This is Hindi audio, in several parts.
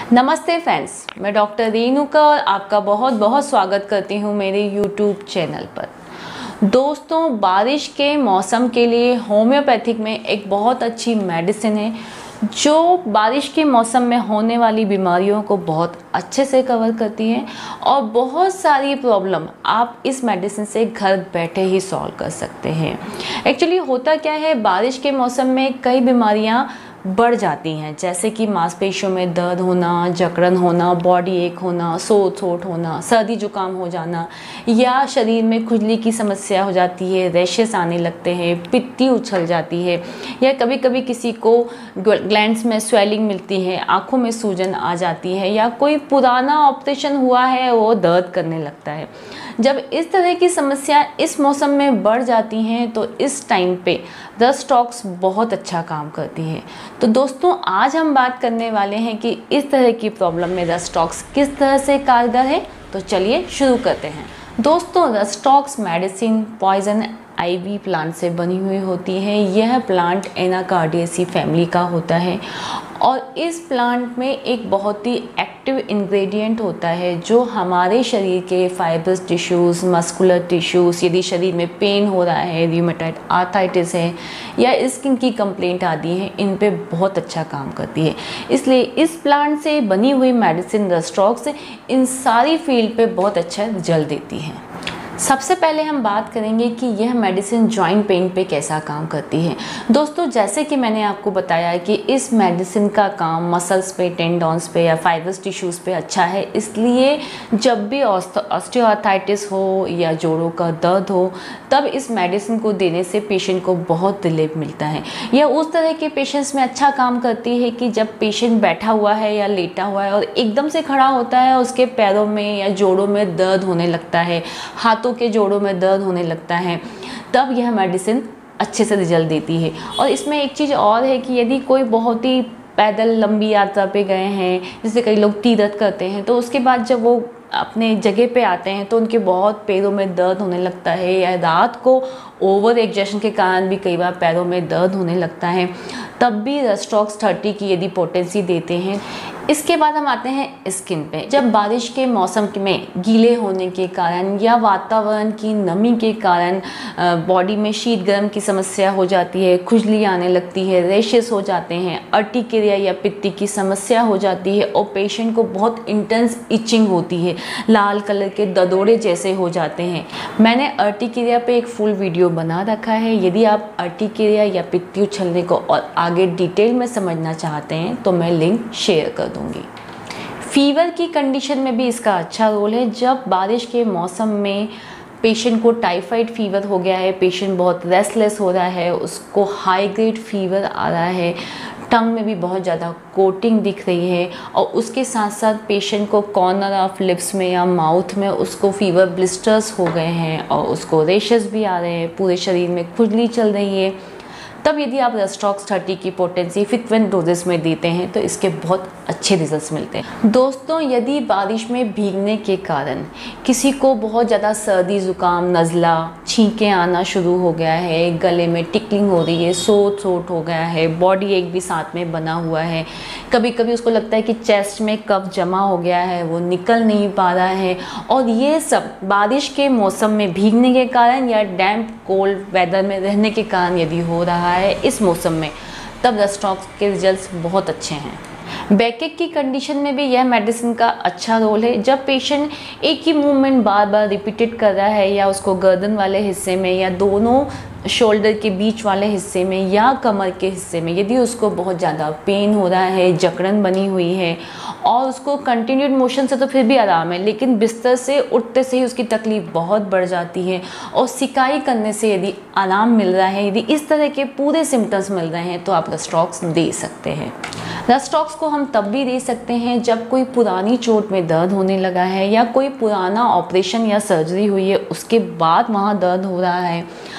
नमस्ते फ्रेंड्स, मैं डॉक्टर रेणुका और आपका बहुत बहुत स्वागत करती हूँ मेरे यूट्यूब चैनल पर। दोस्तों, बारिश के मौसम के लिए होम्योपैथिक में एक बहुत अच्छी मेडिसिन है जो बारिश के मौसम में होने वाली बीमारियों को बहुत अच्छे से कवर करती है और बहुत सारी प्रॉब्लम आप इस मेडिसिन से घर बैठे ही सॉल्व कर सकते हैं। एक्चुअली होता क्या है, बारिश के मौसम में कई बीमारियां बढ़ जाती हैं, जैसे कि मांसपेशियों में दर्द होना, जकड़न होना, बॉडी एक होना, सोट होना, सर्दी जुकाम हो जाना, या शरीर में खुजली की समस्या हो जाती है, रैशेस आने लगते हैं, पित्ती उछल जाती है, या कभी कभी किसी को ग्लैंड्स में स्वेलिंग मिलती है, आँखों में सूजन आ जाती है, या कोई पुराना ऑपरेशन हुआ है वो दर्द करने लगता है। जब इस तरह की समस्या इस मौसम में बढ़ जाती हैं तो इस टाइम पे रस्टॉक्स बहुत अच्छा काम करती है। तो दोस्तों, आज हम बात करने वाले हैं कि इस तरह की प्रॉब्लम में रस्टॉक्स किस तरह से कारगर है। तो चलिए शुरू करते हैं। दोस्तों, Rhus tox medicine poison ivy plant से बनी हुई होती है। यह प्लांट एनाकार्डियेसी फैमिली का होता है और इस प्लांट में एक बहुत ही एक्टिव इंग्रेडिएंट होता है जो हमारे शरीर के फाइब्रस टिश्यूज़, मस्कुलर टिश्यूज़, यदि शरीर में पेन हो रहा है, रूमेटॉइड आर्थराइटिस है या स्किन की कंप्लेंट आती है, इन पे बहुत अच्छा काम करती है। इसलिए इस प्लांट से बनी हुई मेडिसिन रस्टॉक्स इन सारी फील्ड पे बहुत अच्छा रिजल्ट देती है। सबसे पहले हम बात करेंगे कि यह मेडिसिन जॉइंट पेन पे कैसा काम करती है। दोस्तों, जैसे कि मैंने आपको बताया कि इस मेडिसिन का काम मसल्स पे, टेंडॉन्स पे या फाइब्रस टिश्यूज़ पे अच्छा है, इसलिए जब भी ऑस्टियोआर्थराइटिस हो या जोड़ों का दर्द हो तब इस मेडिसिन को देने से पेशेंट को बहुत रिलीफ मिलता है। यह उस तरह के पेशेंट्स में अच्छा काम करती है कि जब पेशेंट बैठा हुआ है या लेटा हुआ है और एकदम से खड़ा होता है, उसके पैरों में या जोड़ों में दर्द होने लगता है, हाथों के जोड़ों में दर्द होने लगता है, तब यह मेडिसिन अच्छे से रिजल्ट देती है। और इसमें एक चीज़ और है कि यदि कोई बहुत ही पैदल लंबी यात्रा पे गए हैं, जैसे कई लोग तीरथ करते हैं, तो उसके बाद जब वो अपने जगह पे आते हैं तो उनके बहुत पैरों में दर्द होने लगता है, या रात को ओवर एग्जर्शन के कारण भी कई बार पैरों में दर्द होने लगता है, तब भी रस्टॉक्स 30 की यदि पोटेंसी देते हैं। इसके बाद हम आते हैं स्किन पे। जब बारिश के मौसम में गीले होने के कारण या वातावरण की नमी के कारण बॉडी में शीत गर्म की समस्या हो जाती है, खुजली आने लगती है, रैशेस हो जाते हैं, अर्टिकेरिया या पित्ती की समस्या हो जाती है और पेशेंट को बहुत इंटेंस इचिंग होती है, लाल कलर के ददोड़े जैसे हो जाते हैं। मैंने अर्टिकेरिया पे एक फुल वीडियो बना रखा है। यदि आप अर्टिकेरिया या पित्ती उछलने को और आगे डिटेल में समझना चाहते हैं तो मैं लिंक शेयर कर दूंगी। फीवर की कंडीशन में भी इसका अच्छा रोल है। जब बारिश के मौसम में पेशेंट को टाइफाइड फीवर हो गया है, पेशेंट बहुत रेस्टलेस हो रहा है, उसको हाई ग्रेड फीवर आ रहा है, टंग में भी बहुत ज़्यादा कोटिंग दिख रही है और उसके साथ साथ पेशेंट को कॉर्नर ऑफ लिप्स में या माउथ में उसको फीवर ब्लिस्टर्स हो गए हैं और उसको रेशेस भी आ रहे हैं, पूरे शरीर में खुजली चल रही है, तब यदि आप रस्टॉक्स 30 की पोटेंसी फ्रीक्वेंट डोजेस में देते हैं तो इसके बहुत अच्छे रिजल्ट्स मिलते हैं। दोस्तों, यदि बारिश में भीगने के कारण किसी को बहुत ज़्यादा सर्दी जुकाम, नज़ला, छींकें आना शुरू हो गया है, गले में टिकलिंग हो रही है, सोट हो गया है, बॉडी एक भी साथ में बना हुआ है, कभी कभी उसको लगता है कि चेस्ट में कफ जमा हो गया है, वो निकल नहीं पा रहा है, और ये सब बारिश के मौसम में भीगने के कारण या डैम्प कोल्ड वेदर में रहने के कारण यदि हो रहा है इस मौसम में, तब रस्टॉक्स के रिजल्ट्स बहुत अच्छे हैं। बैकएक की कंडीशन में भी यह मेडिसिन का अच्छा रोल है। जब पेशेंट एक ही मूवमेंट बार बार रिपीटेड कर रहा है, या उसको गर्दन वाले हिस्से में या दोनों शोल्डर के बीच वाले हिस्से में या कमर के हिस्से में यदि उसको बहुत ज़्यादा पेन हो रहा है, जकड़न बनी हुई है और उसको कंटिन्यूड मोशन से तो फिर भी आराम है, लेकिन बिस्तर से उठते से ही उसकी तकलीफ बहुत बढ़ जाती है और सिकाई करने से यदि आराम मिल रहा है, यदि इस तरह के पूरे सिम्टम्स मिल रहे हैं तो आप रस्टॉक्स दे सकते हैं। रस्टॉक्स को हम तब भी दे सकते हैं जब कोई पुरानी चोट में दर्द होने लगा है या कोई पुराना ऑपरेशन या सर्जरी हुई है उसके बाद वहाँ दर्द हो रहा है, वहाँ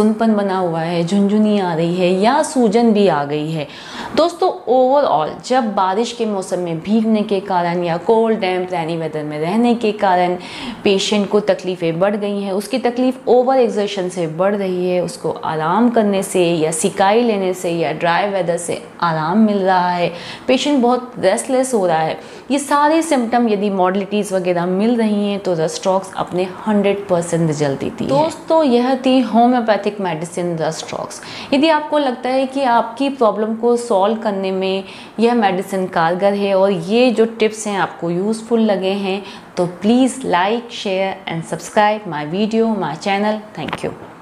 सुनपन बना हुआ है, झुनझुनी आ रही है या सूजन भी आ गई है। दोस्तों ओवरऑल जब बारिश के मौसम में भीगने के कारण या कोल्ड डैम्प रेनी वेदर में रहने के कारण पेशेंट को तकलीफ़ें बढ़ गई हैं, उसकी तकलीफ़ ओवर एक्सर्शन से बढ़ रही है, उसको आराम करने से या सिकाई लेने से या ड्राई वेदर से आराम मिल रहा है, पेशेंट बहुत रेस्टलेस हो रहा है, ये सारे सिम्टम यदि मॉडलिटीज़ वगैरह मिल रही हैं तो रस्ट्रॉक्स अपने 100% रिजल्ट देती है। दोस्तों यह थी होम्योपैथिक मेडिसिन रस्ट्रॉक्स। यदि आपको लगता है कि आपकी प्रॉब्लम को सॉल्व करने में यह मेडिसिन कारगर है और ये जो टिप्स हैं आपको यूज़फुल लगे हैं तो please like, share and subscribe my video, my channel. Thank you.